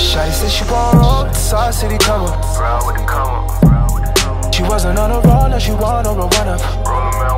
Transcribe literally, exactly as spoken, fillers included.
Shawty said she gon' roll with the Side City come up. She wasn't on a roll, now she want over one up.